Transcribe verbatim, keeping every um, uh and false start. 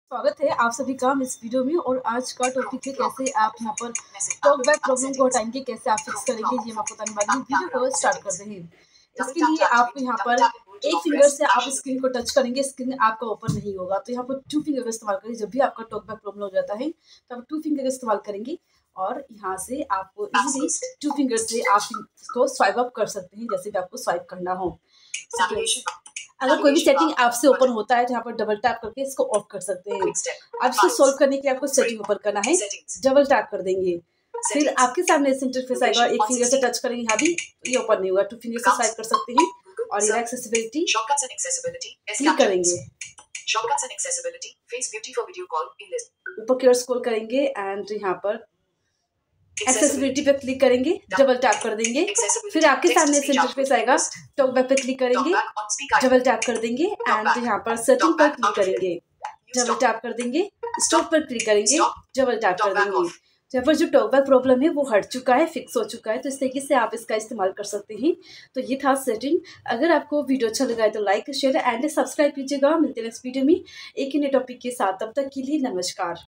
स्वागत है आप सभी का इस वीडियो में। और आज का टॉपिक है कैसे आप यहाँ पर टॉक बैक प्रॉब्लम को हटाएंगे, कैसे आप फिक्स करेंगे, ये मैं आपको बताने वाली हूँ। वीडियो को स्टार्ट करते हैं। इसके लिए आपको यहाँ पर एक फिंगर से आप स्क्रीन को टच करेंगे, स्क्रीन आपका ओपन नहीं होगा। तो यहाँ पर टू फिंगर का इस्तेमाल करेंगे। जब भी आपका टॉक बैक प्रॉब्लम हो जाता है तो आप टू फिंगर का इस्तेमाल करेंगे और यहाँ से आपको इजीली टू फिंगर से आप इसको स्वाइप अप कर सकते हैं, जैसे भी आपको स्वाइप करना हो। अगर कोई भी सेटिंग आपसे ओपन होता है तो यहाँ पर डबल टैप करके इसको ऑफ कर सकते हैं। अब इसको सॉल्व करने के लिए आपको सेटिंग ओपन करना है, डबल टैप कर देंगे। फिर आपके सामने इंटरफेस आएगा, एक फिंगर से टच करेंगे, यहाँ भी ये ओपन नहीं होगा, टू फिंगर से स्वाइप कर सकते हैं और ये एक्सेसिबिलिटी क्लिक करेंगे। ऊपर की ओर स्क्रॉल करेंगे एंड यहाँ पर एक्सेसिबिलिटी पे क्लिक करेंगे, डबल टैप कर देंगे। फिर आपके सामने से इंटरफेस आएगा, टॉक बैक पे क्लिक करेंगे, डबल टैप कर देंगे एंड यहाँ पर सेटिंग पर क्लिक करेंगे, डबल टैप कर देंगे, स्टॉप पर क्लिक करेंगे, डबल टैप कर देंगे। यहाँ पर जो टॉक बैक प्रॉब्लम है वो हट चुका है, फिक्स हो चुका है। तो इस तरीके से आप इसका इस्तेमाल कर सकते हैं। तो ये था सेटिंग। अगर आपको वीडियो अच्छा लगा है तो लाइक शेयर एंड सब्सक्राइब कीजिएगा। मिलते हैं नेक्स्ट वीडियो में एक ही नए टॉपिक के साथ। तब तक के लिए नमस्कार।